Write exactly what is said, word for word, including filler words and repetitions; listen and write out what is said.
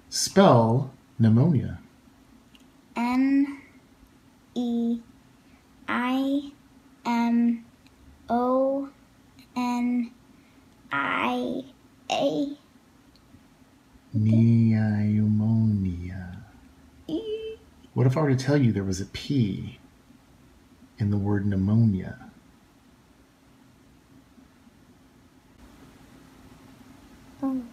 Spell pneumonia. N E I M O N I A. Pneumonia. What if I were to tell you there was a P in the word pneumonia? Oh.